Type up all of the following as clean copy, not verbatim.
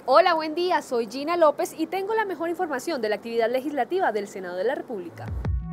Hola, buen día, soy Gina López y tengo la mejor información de la actividad legislativa del Senado de la República.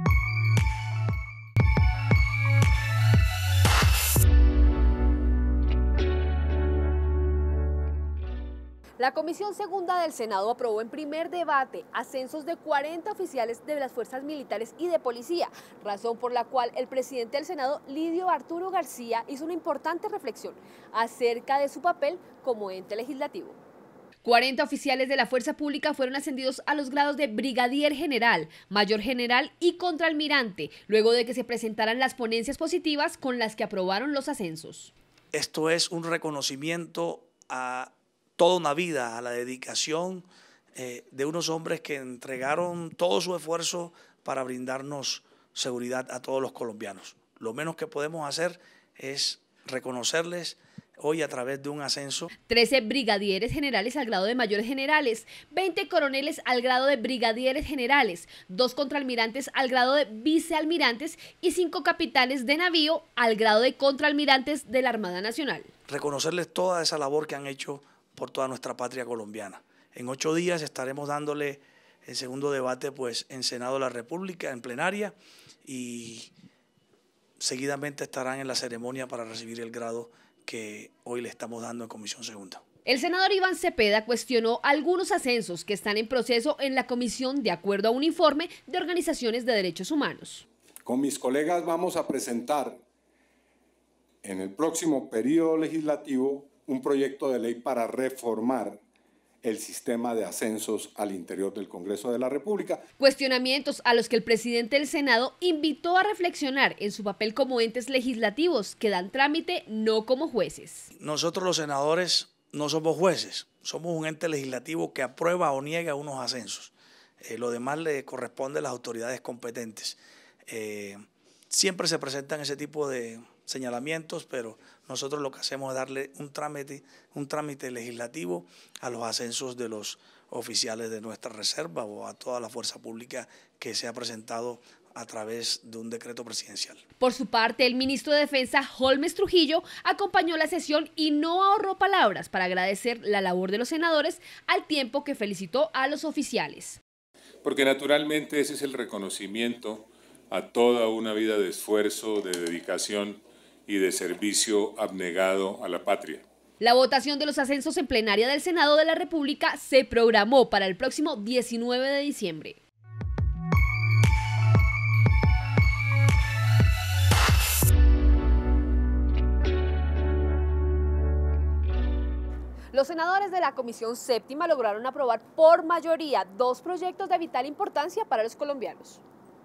La Comisión Segunda del Senado aprobó en primer debate ascensos de 40 oficiales de las fuerzas militares y de policía, razón por la cual el presidente del Senado, Lidio Arturo García, hizo una importante reflexión acerca de su papel como ente legislativo. 40 oficiales de la fuerza pública fueron ascendidos a los grados de brigadier general, mayor general y contraalmirante, luego de que se presentaran las ponencias positivas con las que aprobaron los ascensos. Esto es un reconocimiento a toda una vida, a la dedicación de unos hombres que entregaron todo su esfuerzo para brindarnos seguridad a todos los colombianos. Lo menos que podemos hacer es reconocerles hoy a través de un ascenso. 13 brigadieres generales al grado de mayores generales, 20 coroneles al grado de brigadieres generales, 2 contraalmirantes al grado de vicealmirantes y 5 capitanes de navío al grado de contraalmirantes de la Armada Nacional. Reconocerles toda esa labor que han hecho por toda nuestra patria colombiana. En 8 días estaremos dándole el segundo debate pues, en Senado de la República, en plenaria, y seguidamente estarán en la ceremonia para recibir el grado que hoy le estamos dando en Comisión Segunda. El senador Iván Cepeda cuestionó algunos ascensos que están en proceso en la comisión de acuerdo a un informe de organizaciones de derechos humanos. Con mis colegas vamos a presentar en el próximo periodo legislativo un proyecto de ley para reformar el sistema de ascensos al interior del Congreso de la República. Cuestionamientos a los que el presidente del Senado invitó a reflexionar en su papel como entes legislativos que dan trámite, no como jueces. Nosotros los senadores no somos jueces, somos un ente legislativo que aprueba o niega unos ascensos. Lo demás le corresponde a las autoridades competentes. Siempre se presentan ese tipo de señalamientos, pero nosotros lo que hacemos es darle un trámite legislativo a los ascensos de los oficiales de nuestra reserva o a toda la fuerza pública que se ha presentado a través de un decreto presidencial. Por su parte, el ministro de Defensa, Holmes Trujillo, acompañó la sesión y no ahorró palabras para agradecer la labor de los senadores al tiempo que felicitó a los oficiales. Porque naturalmente ese es el reconocimiento a toda una vida de esfuerzo, de dedicación y de servicio abnegado a la patria. La votación de los ascensos en plenaria del Senado de la República se programó para el próximo 19 de diciembre. Los senadores de la Comisión Séptima lograron aprobar por mayoría 2 proyectos de vital importancia para los colombianos.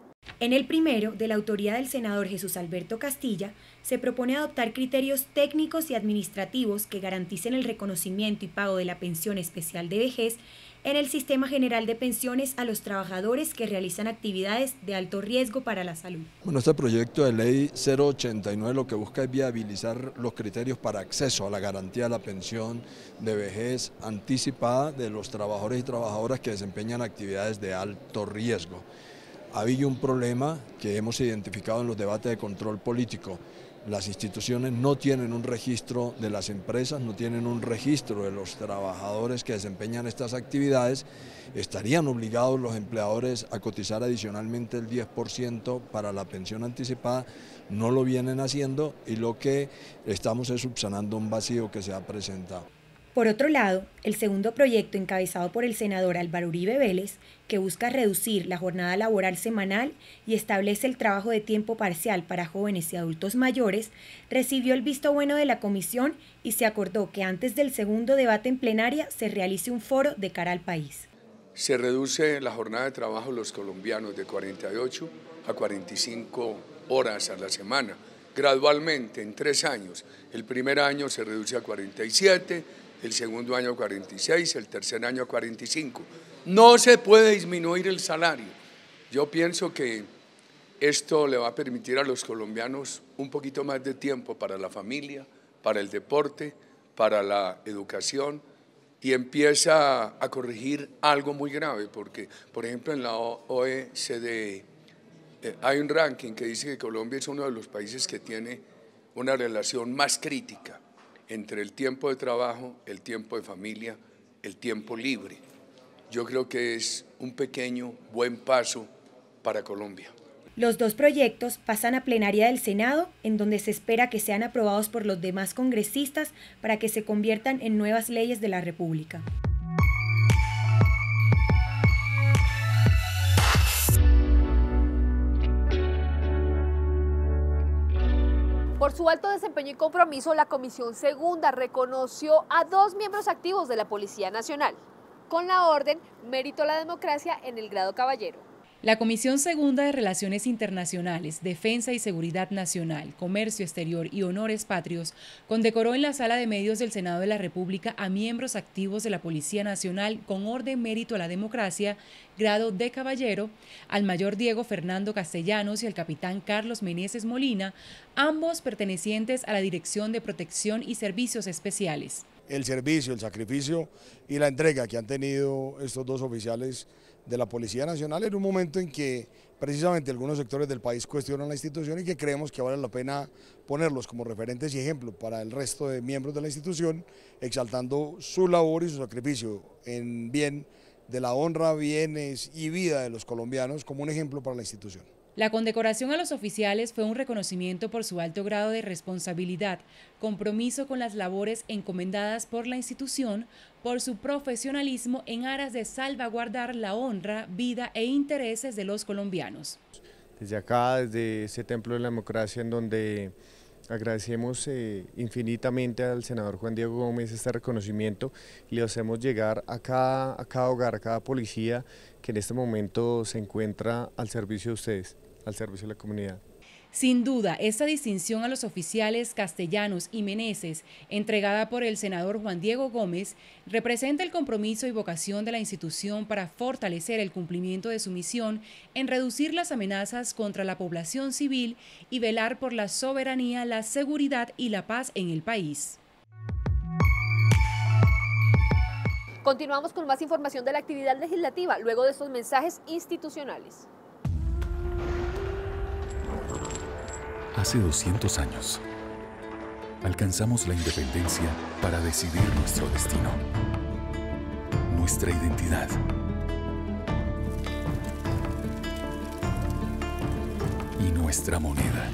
En el primero, de la autoría del senador Jesús Alberto Castilla, se propone adoptar criterios técnicos y administrativos que garanticen el reconocimiento y pago de la pensión especial de vejez en el Sistema General de Pensiones a los trabajadores que realizan actividades de alto riesgo para la salud. Bueno, este proyecto de ley 089 lo que busca es viabilizar los criterios para acceso a la garantía de la pensión de vejez anticipada de los trabajadores y trabajadoras que desempeñan actividades de alto riesgo. Ha habido un problema que hemos identificado en los debates de control político. Las instituciones no tienen un registro de las empresas, no tienen un registro de los trabajadores que desempeñan estas actividades. Estarían obligados los empleadores a cotizar adicionalmente el 10% para la pensión anticipada. No lo vienen haciendo y lo que estamos es subsanando un vacío que se ha presentado. Por otro lado, el segundo proyecto encabezado por el senador Álvaro Uribe Vélez, que busca reducir la jornada laboral semanal y establece el trabajo de tiempo parcial para jóvenes y adultos mayores, recibió el visto bueno de la comisión y se acordó que antes del segundo debate en plenaria se realice un foro de cara al país. Se reduce la jornada de trabajo de los colombianos de 48 a 45 horas a la semana, gradualmente en 3 años. El primer año se reduce a 47, el segundo año a 46, el tercer año a 45. No se puede disminuir el salario. Yo pienso que esto le va a permitir a los colombianos un poquito más de tiempo para la familia, para el deporte, para la educación, y empieza a corregir algo muy grave, porque, por ejemplo, en la OECD hay un ranking que dice que Colombia es uno de los países que tiene una relación más crítica entre el tiempo de trabajo, el tiempo de familia el tiempo libre. Yo creo que es un pequeño buen paso para Colombia. Los dos proyectos pasan a plenaria del Senado, en donde se espera que sean aprobados por los demás congresistas para que se conviertan en nuevas leyes de la República. Por su alto desempeño y compromiso, la Comisión Segunda reconoció a 2 miembros activos de la Policía Nacional, con la orden Mérito a la Democracia en el grado caballero. La Comisión Segunda de Relaciones Internacionales, Defensa y Seguridad Nacional, Comercio Exterior y Honores Patrios condecoró en la Sala de Medios del Senado de la República a miembros activos de la Policía Nacional con orden Mérito a la Democracia, grado de caballero, al mayor Diego Fernando Castellanos y al capitán Carlos Meneses Molina, ambos pertenecientes a la Dirección de Protección y Servicios Especiales. El servicio, el sacrificio y la entrega que han tenido estos 2 oficiales de la Policía Nacional en un momento en que precisamente algunos sectores del país cuestionan la institución y que creemos que vale la pena ponerlos como referentes y ejemplo para el resto de miembros de la institución, exaltando su labor y su sacrificio en bien de la honra, bienes y vida de los colombianos como un ejemplo para la institución. La condecoración a los oficiales fue un reconocimiento por su alto grado de responsabilidad, compromiso con las labores encomendadas por la institución, por su profesionalismo en aras de salvaguardar la honra, vida e intereses de los colombianos. Desde acá, desde ese templo de la democracia en donde agradecemos infinitamente al senador Juan Diego Gómez este reconocimiento y le hacemos llegar a cada hogar, a cada policía que en este momento se encuentra al servicio de ustedes, al servicio de la comunidad. Sin duda, esta distinción a los oficiales Castellanos y Meneses, entregada por el senador Juan Diego Gómez, representa el compromiso y vocación de la institución para fortalecer el cumplimiento de su misión en reducir las amenazas contra la población civil y velar por la soberanía, la seguridad y la paz en el país. Continuamos con más información de la actividad legislativa luego de estos mensajes institucionales. Hace 200 años, alcanzamos la independencia para decidir nuestro destino, nuestra identidad. Y nuestra moneda.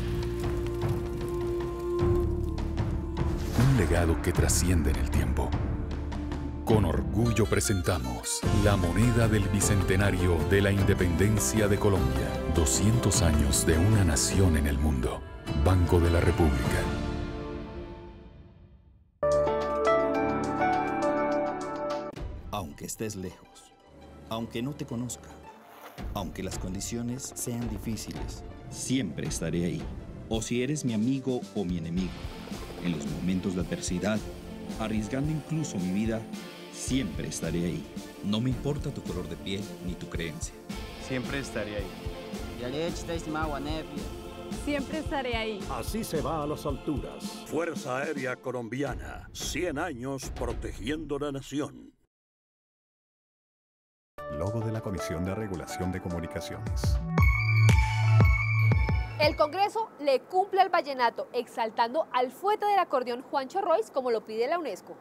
Un legado que trasciende en el tiempo. Con orgullo presentamos la moneda del Bicentenario de la Independencia de Colombia. 200 años de una nación en el mundo. Banco de la República. Aunque estés lejos, aunque no te conozca, aunque las condiciones sean difíciles, siempre estaré ahí. O si eres mi amigo o mi enemigo, en los momentos de adversidad, arriesgando incluso mi vida, siempre estaré ahí. No me importa tu color de piel ni tu creencia. Siempre estaré ahí. Siempre estaré ahí. Así se va a las alturas. Fuerza Aérea Colombiana. 100 años protegiendo la nación. Logo de la Comisión de Regulación de Comunicaciones. El Congreso le cumple al vallenato, exaltando al fuete del acordeón Juancho Royce, como lo pide la UNESCO.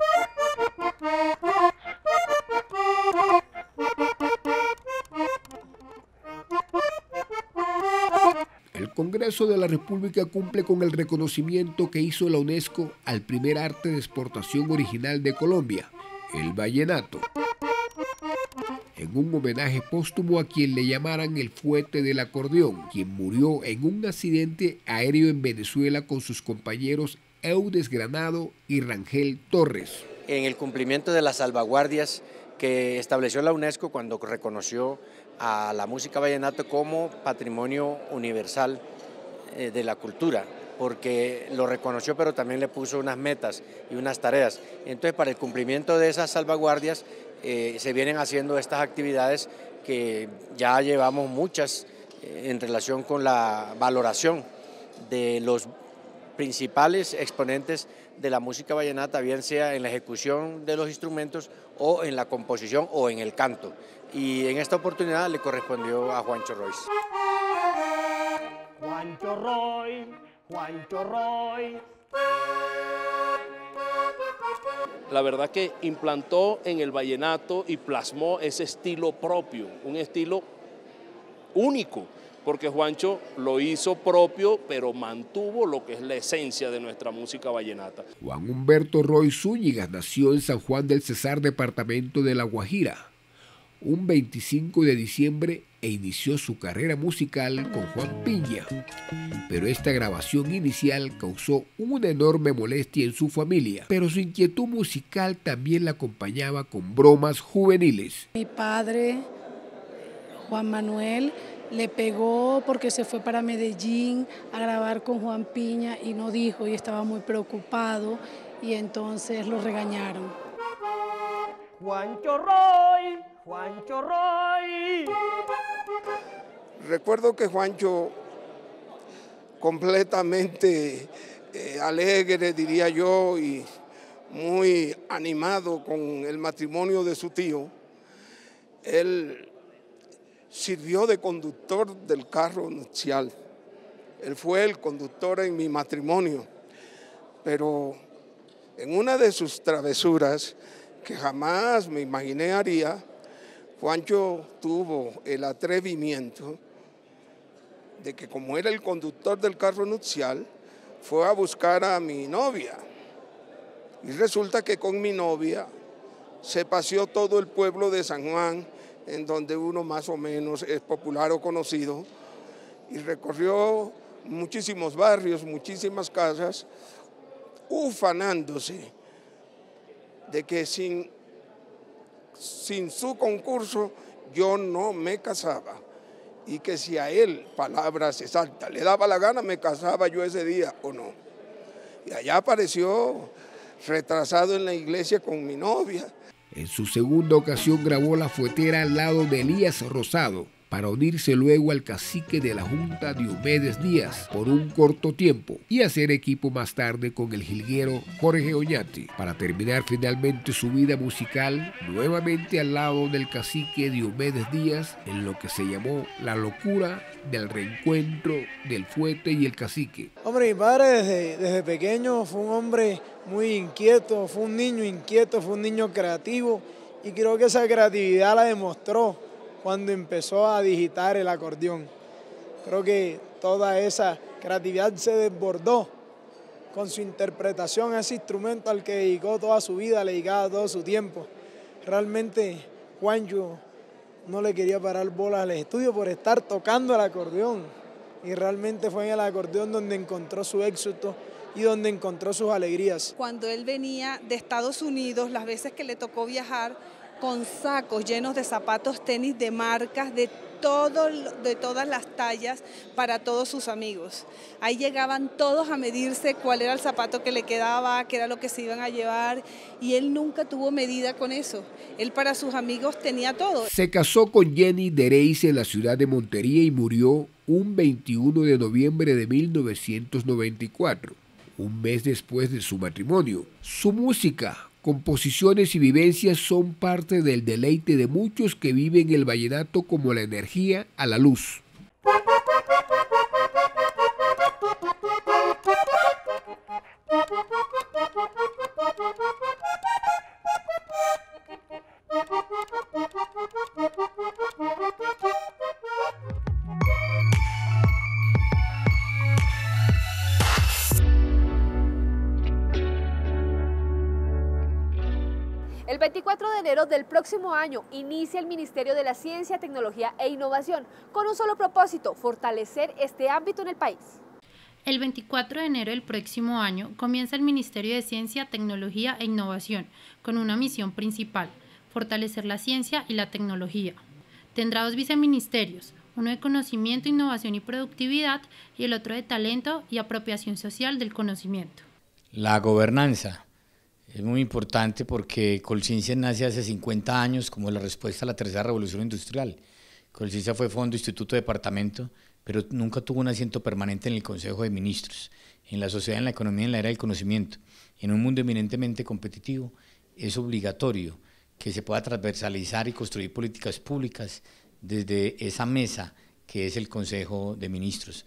El Congreso de la República cumple con el reconocimiento que hizo la UNESCO al primer arte de exportación original de Colombia, el vallenato, en un homenaje póstumo a quien le llamaran el fuete del acordeón, quien murió en un accidente aéreo en Venezuela con sus compañeros Eudes Granado y Rangel Torres. En el cumplimiento de las salvaguardias que estableció la UNESCO cuando reconoció a la música vallenato como patrimonio universal de la cultura, porque lo reconoció pero también le puso unas metas y unas tareas. Entonces, para el cumplimiento de esas salvaguardias se vienen haciendo estas actividades que ya llevamos muchas en relación con la valoración de los principales exponentes de la música vallenata, bien sea en la ejecución de los instrumentos o en la composición o en el canto. Y en esta oportunidad le correspondió a Juancho Royce. Juancho Royce, Juancho Royce. La verdad que implantó en el vallenato y plasmó ese estilo propio, un estilo único, porque Juancho lo hizo propio, pero mantuvo lo que es la esencia de nuestra música vallenata. Juan Humberto Roy Zúñiga nació en San Juan del Cesar, departamento de La Guajira, un 25 de diciembre e inició su carrera musical con Juan Piña. Pero esta grabación inicial causó una enorme molestia en su familia, pero su inquietud musical también la acompañaba con bromas juveniles. Mi padre, Juan Manuel, le pegó porque se fue para Medellín a grabar con Juan Piña y no dijo, y estaba muy preocupado, y entonces lo regañaron. Juancho Roy, Juancho Roy. Recuerdo que Juancho, completamente alegre, diría yo, y muy animado con el matrimonio de su tío, él sirvió de conductor del carro nupcial. Él fue el conductor en mi matrimonio, pero en una de sus travesuras, que jamás me imaginé haría, Juancho tuvo el atrevimiento de que, como era el conductor del carro nupcial, fue a buscar a mi novia. Y resulta que con mi novia se paseó todo el pueblo de San Juan, en donde uno más o menos es popular o conocido, y recorrió muchísimos barrios, muchísimas casas, ufanándose de que sin su concurso yo no me casaba, y que si a él, palabras exactas, le daba la gana, me casaba yo ese día o no. Y allá apareció retrasado en la iglesia con mi novia. En su segunda ocasión grabó La Fuetera al lado de Elías Rosado, para unirse luego al cacique de la Junta, Diomedes Díaz, por un corto tiempo, y hacer equipo más tarde con el jilguero Jorge Oñate, para terminar finalmente su vida musical nuevamente al lado del cacique Diomedes Díaz, en lo que se llamó La Locura del Reencuentro del Fuete y el Cacique. Hombre, mi padre desde pequeño fue un hombre muy inquieto, fue un niño inquieto, fue un niño creativo, y creo que esa creatividad la demostró cuando empezó a digitar el acordeón. Creo que toda esa creatividad se desbordó con su interpretación a ese instrumento al que dedicó toda su vida, le dedicaba todo su tiempo. Realmente Juancho no le quería parar bolas al estudio por estar tocando el acordeón, y realmente fue en el acordeón donde encontró su éxito y donde encontró sus alegrías. Cuando él venía de Estados Unidos, las veces que le tocó viajar, con sacos llenos de zapatos tenis de marcas, de todas las tallas, para todos sus amigos. Ahí llegaban todos a medirse cuál era el zapato que le quedaba, qué era lo que se iban a llevar, y él nunca tuvo medida con eso. Él para sus amigos tenía todo. Se casó con Jenny Dereis en la ciudad de Montería y murió un 21 de noviembre de 1994, un mes después de su matrimonio. Su música, composiciones y vivencias son parte del deleite de muchos que viven el vallenato como la energía a la luz. El 24 de enero del próximo año inicia el Ministerio de la Ciencia, Tecnología e Innovación con un solo propósito: fortalecer este ámbito en el país. El 24 de enero del próximo año comienza el Ministerio de Ciencia, Tecnología e Innovación con una misión principal: fortalecer la ciencia y la tecnología. Tendrá dos viceministerios, uno de Conocimiento, Innovación y Productividad y el otro de Talento y Apropiación Social del Conocimiento. La gobernanza es muy importante porque Colciencia nace hace 50 años como la respuesta a la tercera revolución industrial. Colciencia fue fondo, instituto, departamento, pero nunca tuvo un asiento permanente en el Consejo de Ministros. En la sociedad, en la economía, en la era del conocimiento, en un mundo eminentemente competitivo, es obligatorio que se pueda transversalizar y construir políticas públicas desde esa mesa que es el Consejo de Ministros.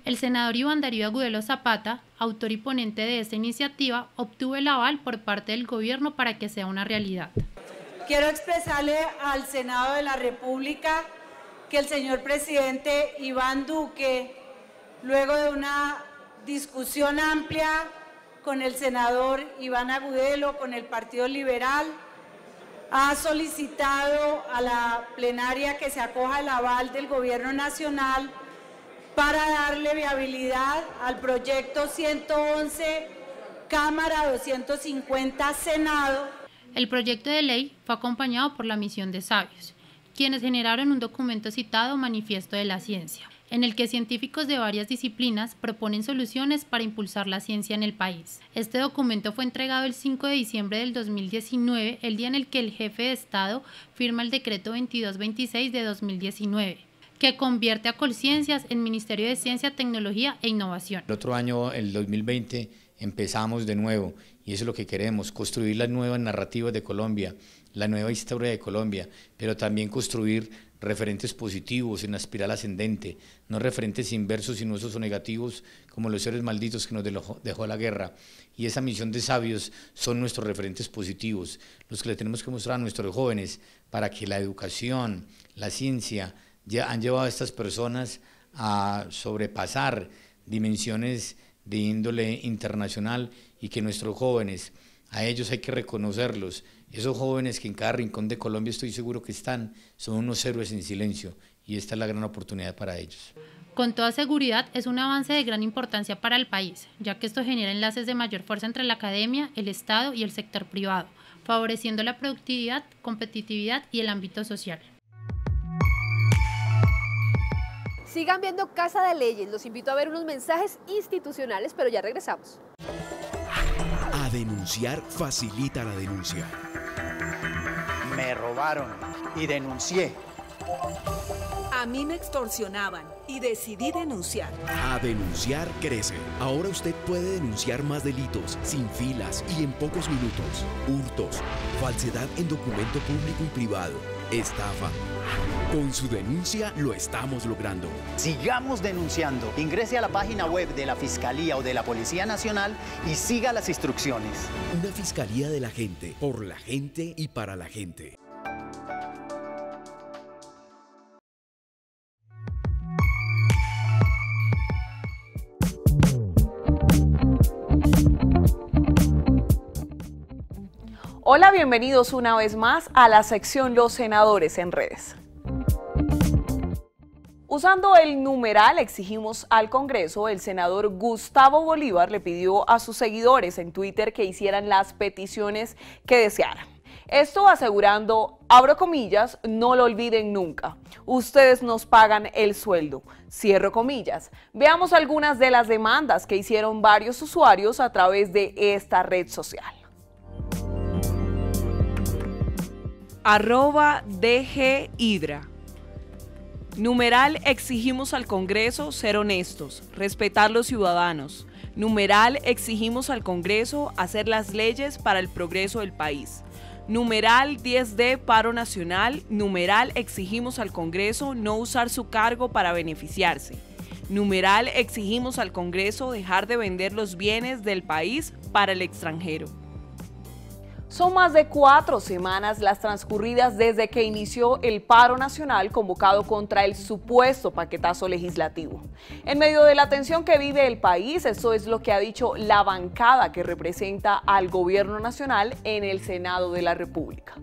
El senador Iván Darío Agudelo Zapata, autor y ponente de esta iniciativa, obtuvo el aval por parte del gobierno para que sea una realidad. Quiero expresarle al Senado de la República que el señor presidente Iván Duque, luego de una discusión amplia con el senador Iván Agudelo, con el Partido Liberal, ha solicitado a la plenaria que se acoja el aval del Gobierno Nacional para darle viabilidad al proyecto 111, Cámara 250, Senado. El proyecto de ley fue acompañado por la misión de sabios, quienes generaron un documento citado Manifiesto de la Ciencia, en el que científicos de varias disciplinas proponen soluciones para impulsar la ciencia en el país. Este documento fue entregado el 5 de diciembre del 2019, el día en el que el jefe de Estado firma el decreto 2226 de 2019, que convierte a Colciencias en Ministerio de Ciencia, Tecnología e Innovación. El otro año, el 2020, empezamos de nuevo y eso es lo que queremos, construir las nuevas narrativas de Colombia, la nueva historia de Colombia, pero también construir referentes positivos en la espiral ascendente, no referentes inversos, sinuosos o negativos como los seres malditos que nos dejó la guerra. Y esa misión de sabios son nuestros referentes positivos, los que le tenemos que mostrar a nuestros jóvenes para que la educación, la ciencia, ya han llevado a estas personas a sobrepasar dimensiones de índole internacional y que nuestros jóvenes, a ellos hay que reconocerlos. Esos jóvenes que en cada rincón de Colombia estoy seguro que están, son unos héroes en silencio y esta es la gran oportunidad para ellos. Con toda seguridad es un avance de gran importancia para el país, ya que esto genera enlaces de mayor fuerza entre la academia, el Estado y el sector privado, favoreciendo la productividad, competitividad y el ámbito social. Sigan viendo Casa de Leyes, los invito a ver unos mensajes institucionales, pero ya regresamos. A denunciar facilita la denuncia. Me robaron y denuncié. A mí me extorsionaban y decidí denunciar. A denunciar crece. Ahora usted puede denunciar más delitos, sin filas y en pocos minutos. Hurtos, falsedad en documento público y privado, estafa. Con su denuncia lo estamos logrando. Sigamos denunciando. Ingrese a la página web de la Fiscalía o de la Policía Nacional y siga las instrucciones. Una Fiscalía de la gente, por la gente y para la gente. Hola, bienvenidos una vez más a la sección Los Senadores en Redes. Usando el numeral Exigimos al Congreso, el senador Gustavo Bolívar le pidió a sus seguidores en Twitter que hicieran las peticiones que desearan. Esto asegurando, abro comillas, no lo olviden nunca. Ustedes nos pagan el sueldo. Cierro comillas. Veamos algunas de las demandas que hicieron varios usuarios a través de esta red social. @DGHidra. Numeral exigimos al Congreso ser honestos, respetar los ciudadanos. Numeral exigimos al Congreso hacer las leyes para el progreso del país. Numeral 10D paro nacional. Numeral exigimos al Congreso no usar su cargo para beneficiarse. Numeral exigimos al Congreso dejar de vender los bienes del país para el extranjero. Son más de 4 semanas las transcurridas desde que inició el paro nacional convocado contra el supuesto paquetazo legislativo. En medio de la tensión que vive el país, eso es lo que ha dicho la bancada que representa al gobierno nacional en el Senado de la República.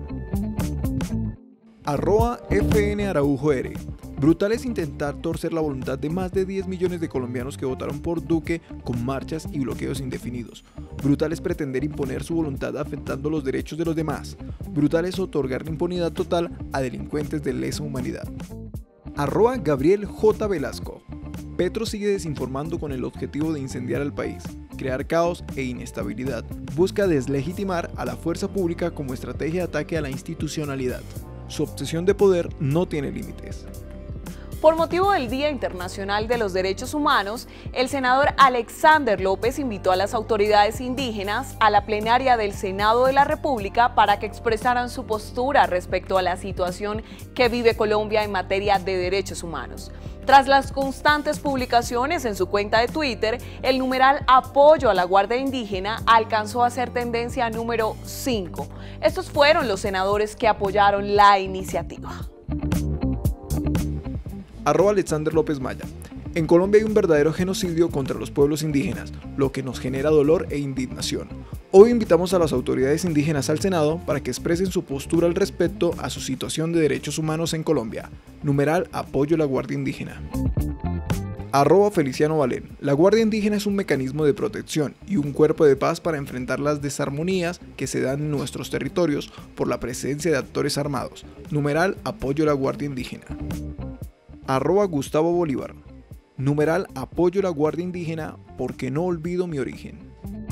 @FNAraujoR. Brutal es intentar torcer la voluntad de más de 10 millones de colombianos que votaron por Duque con marchas y bloqueos indefinidos. Brutal es pretender imponer su voluntad afectando los derechos de los demás. Brutal es otorgar impunidad total a delincuentes de lesa humanidad. @Gabriel J. Velasco. Petro sigue desinformando con el objetivo de incendiar al país, crear caos e inestabilidad. Busca deslegitimar a la fuerza pública como estrategia de ataque a la institucionalidad. Su obsesión de poder no tiene límites. Por motivo del Día Internacional de los Derechos Humanos, el senador Alexander López invitó a las autoridades indígenas a la plenaria del Senado de la República para que expresaran su postura respecto a la situación que vive Colombia en materia de derechos humanos. Tras las constantes publicaciones en su cuenta de Twitter, el numeral apoyo a la Guardia Indígena alcanzó a ser tendencia número 5. Estos fueron los senadores que apoyaron la iniciativa. @Alexander López Maya. En Colombia hay un verdadero genocidio contra los pueblos indígenas, lo que nos genera dolor e indignación. Hoy invitamos a las autoridades indígenas al Senado para que expresen su postura al respecto a su situación de derechos humanos en Colombia. Numeral apoyo a la Guardia Indígena. @Feliciano Valén. La Guardia Indígena es un mecanismo de protección y un cuerpo de paz para enfrentar las desarmonías que se dan en nuestros territorios por la presencia de actores armados. Numeral apoyo a la Guardia Indígena. @Gustavo Bolívar. Numeral apoyo a la Guardia Indígena porque no olvido mi origen.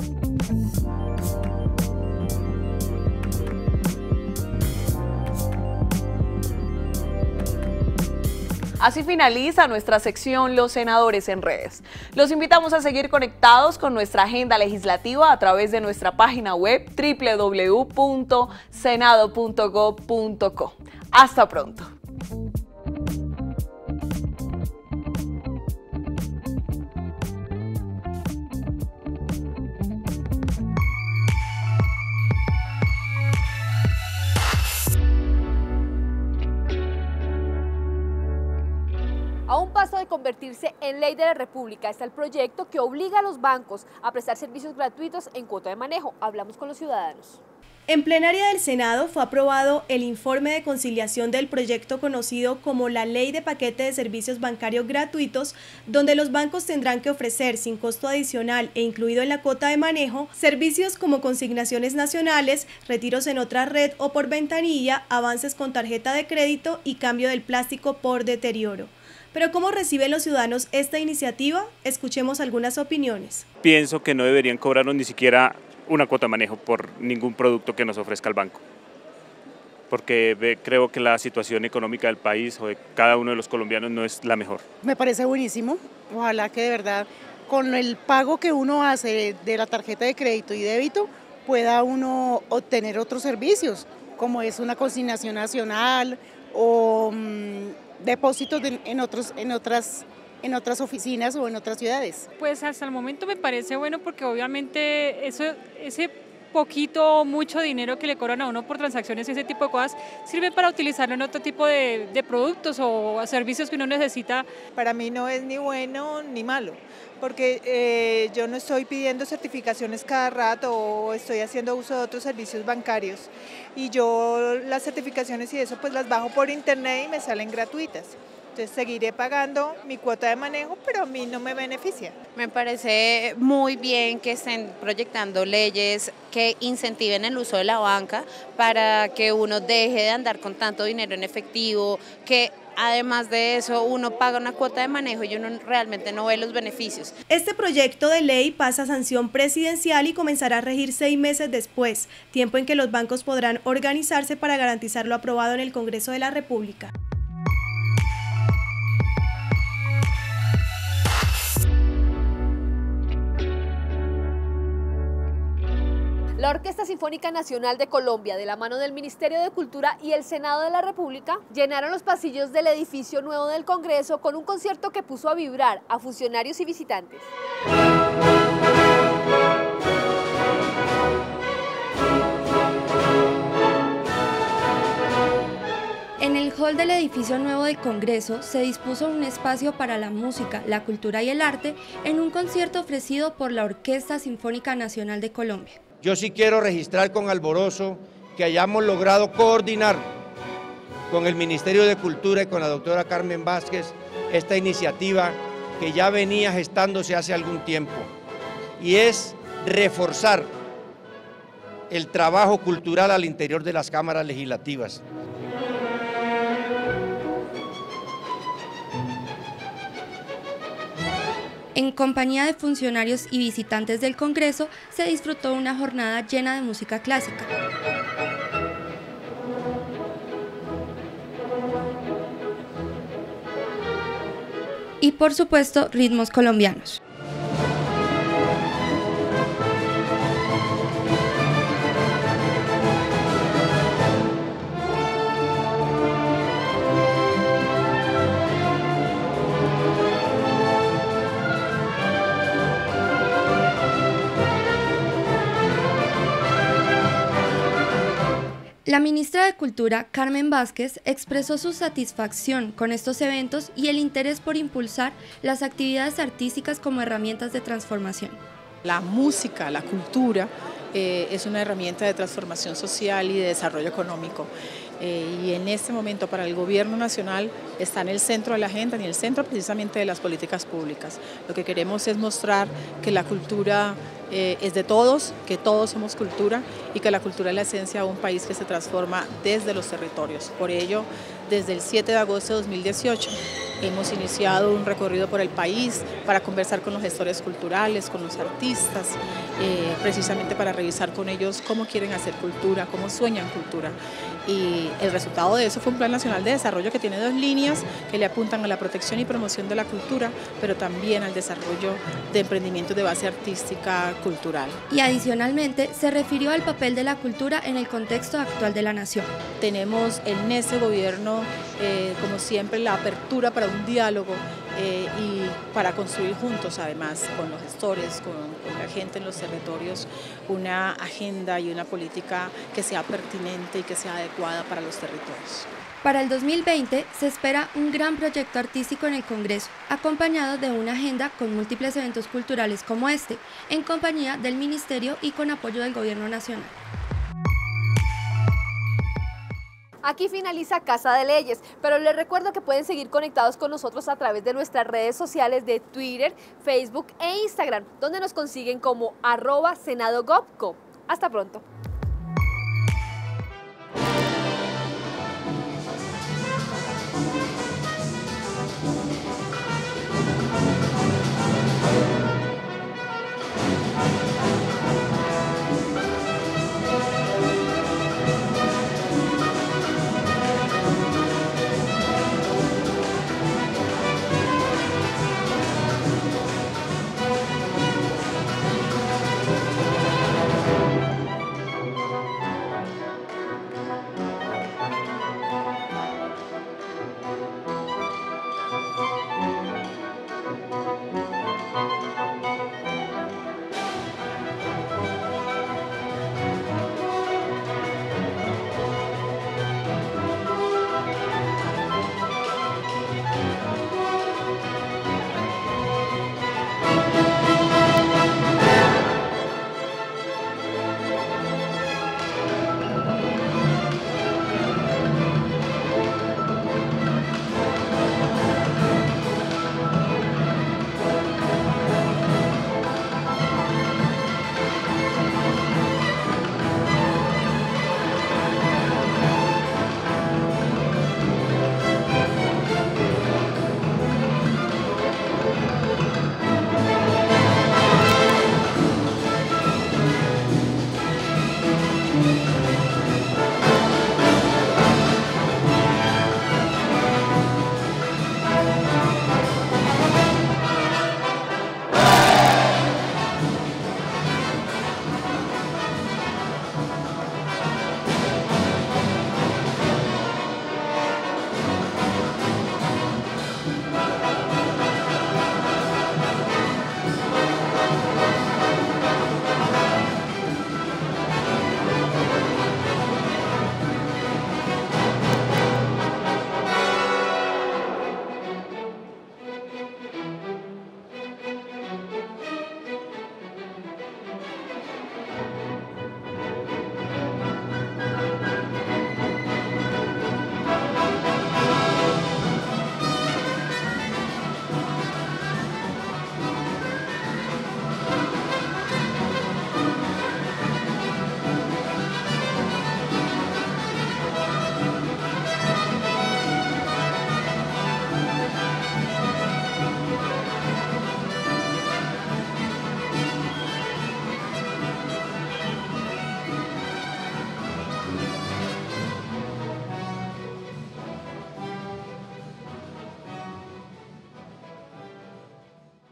Así finaliza nuestra sección Los Senadores en Redes. Los invitamos a seguir conectados con nuestra agenda legislativa a través de nuestra página web www.senado.gov.co. Hasta pronto. A un paso de convertirse en ley de la República está el proyecto que obliga a los bancos a prestar servicios gratuitos en cuota de manejo. Hablamos con los ciudadanos. En plenaria del Senado fue aprobado el informe de conciliación del proyecto conocido como la Ley de Paquete de Servicios Bancarios Gratuitos, donde los bancos tendrán que ofrecer sin costo adicional e incluido en la cuota de manejo servicios como consignaciones nacionales, retiros en otra red o por ventanilla, avances con tarjeta de crédito y cambio del plástico por deterioro. Pero ¿cómo reciben los ciudadanos esta iniciativa? Escuchemos algunas opiniones. Pienso que no deberían cobrarnos ni siquiera una cuota de manejo por ningún producto que nos ofrezca el banco, porque creo que la situación económica del país o de cada uno de los colombianos no es la mejor. Me parece buenísimo, ojalá que de verdad con el pago que uno hace de la tarjeta de crédito y débito pueda uno obtener otros servicios, como es una consignación nacional o depósitos en otras oficinas o en otras ciudades. Pues hasta el momento me parece bueno porque obviamente ese poquito o mucho dinero que le cobran a uno por transacciones y ese tipo de cosas sirve para utilizarlo en otro tipo de productos o servicios que uno necesita. Para mí no es ni bueno ni malo, porque yo no estoy pidiendo certificaciones cada rato o estoy haciendo uso de otros servicios bancarios y yo las certificaciones y eso pues las bajo por internet y me salen gratuitas. Entonces seguiré pagando mi cuota de manejo, pero a mí no me beneficia. Me parece muy bien que estén proyectando leyes que incentiven el uso de la banca para que uno deje de andar con tanto dinero en efectivo, que además de eso uno paga una cuota de manejo y uno realmente no ve los beneficios. Este proyecto de ley pasa a sanción presidencial y comenzará a regir 6 meses después, tiempo en que los bancos podrán organizarse para garantizar lo aprobado en el Congreso de la República. La Orquesta Sinfónica Nacional de Colombia, de la mano del Ministerio de Cultura y el Senado de la República, llenaron los pasillos del edificio nuevo del Congreso con un concierto que puso a vibrar a funcionarios y visitantes. En el hall del edificio nuevo del Congreso se dispuso un espacio para la música, la cultura y el arte en un concierto ofrecido por la Orquesta Sinfónica Nacional de Colombia. Yo sí quiero registrar con alborozo que hayamos logrado coordinar con el Ministerio de Cultura y con la doctora Carmen Vázquez esta iniciativa que ya venía gestándose hace algún tiempo, y es reforzar el trabajo cultural al interior de las cámaras legislativas. En compañía de funcionarios y visitantes del Congreso, se disfrutó una jornada llena de música clásica. y por supuesto ritmos colombianos. La ministra de Cultura, Carmen Vázquez, expresó su satisfacción con estos eventos y el interés por impulsar las actividades artísticas como herramientas de transformación. La música, la cultura, es una herramienta de transformación social y de desarrollo económico. Y en este momento para el gobierno nacional está en el centro de la agenda, en el centro precisamente de las políticas públicas. Lo que queremos es mostrar que la cultura es de todos, que todos somos cultura y que la cultura es la esencia de un país que se transforma desde los territorios. Por ello, desde el 7 de agosto de 2018 hemos iniciado un recorrido por el país para conversar con los gestores culturales, con los artistas, precisamente para revisar con ellos cómo quieren hacer cultura, cómo sueñan cultura. Y el resultado de eso fue un Plan Nacional de Desarrollo que tiene 2 líneas que le apuntan a la protección y promoción de la cultura, pero también al desarrollo de emprendimientos de base artística cultural. Y adicionalmente se refirió al papel de la cultura en el contexto actual de la nación. Tenemos en ese gobierno, como siempre, la apertura para un diálogo y para construir juntos, además, con los gestores, con la gente en los territorios, una agenda y una política que sea pertinente y que sea adecuada para los territorios. Para el 2020 se espera un gran proyecto artístico en el Congreso, acompañado de una agenda con múltiples eventos culturales como este, en compañía del Ministerio y con apoyo del Gobierno Nacional. Aquí finaliza Casa de Leyes, pero les recuerdo que pueden seguir conectados con nosotros a través de nuestras redes sociales de Twitter, Facebook e Instagram, donde nos consiguen como @senadogov.co. Hasta pronto.